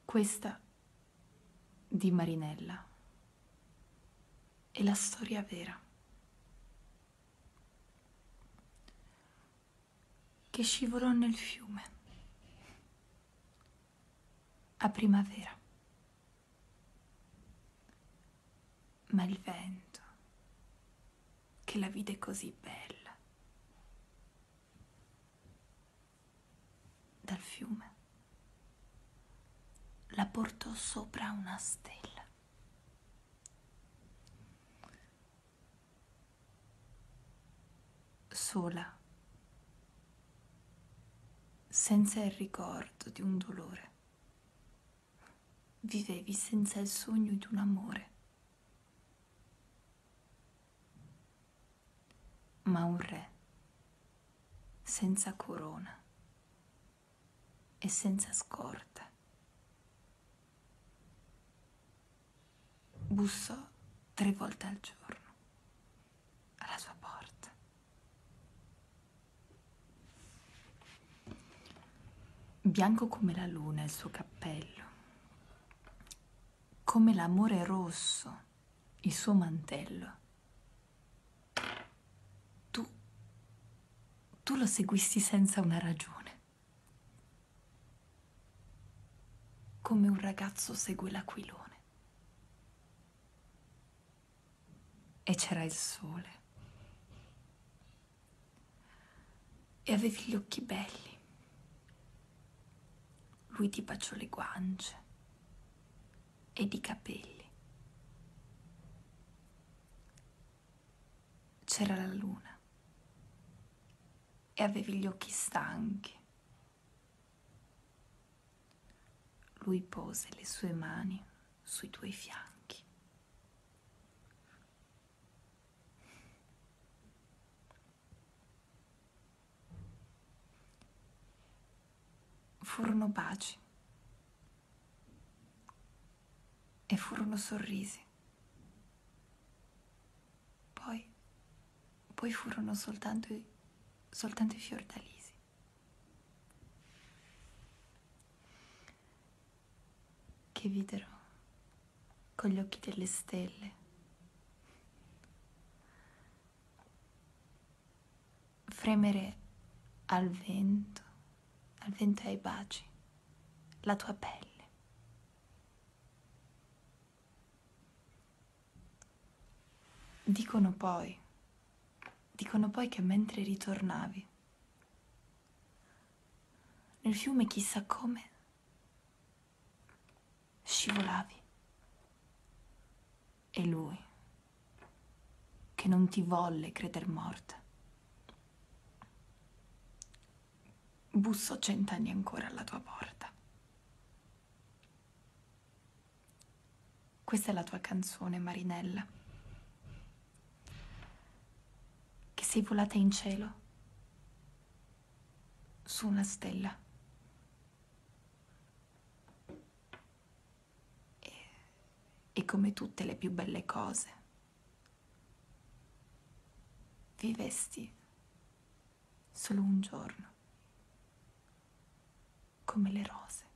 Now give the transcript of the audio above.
Questa di Marinella è la storia vera, che scivolò nel fiume a primavera, ma il vento che la vide così bella dal fiume la portò sopra una stella. Sola, senza il ricordo di un dolore, vivevi senza il sogno di un amore. Ma un re, senza corona e senza scorta, bussò 3 volte al giorno alla sua porta. Bianco come la luna il suo cappello, come l'amore rosso il suo mantello. Tu lo seguisti senza una ragione, come un ragazzo segue l'aquilone. E c'era il sole, e avevi gli occhi belli. Lui ti baciò le guance ed i capelli. C'era la luna e avevi gli occhi stanchi. Lui pose le sue mani sui tuoi fianchi. Furono baci e furono sorrisi. Poi furono soltanto i fiordalisi. Che videro con gli occhi delle stelle fremere al vento e ai baci, la tua pelle. Dicono poi che mentre ritornavi nel fiume, chissà come, scivolavi. E lui, che non ti volle creder morta, bussò 100 anni ancora alla tua porta. Questa è la tua canzone, Marinella, che sei volata in cielo su una stella. E come tutte le più belle cose, vivesti solo un giorno, come le rose.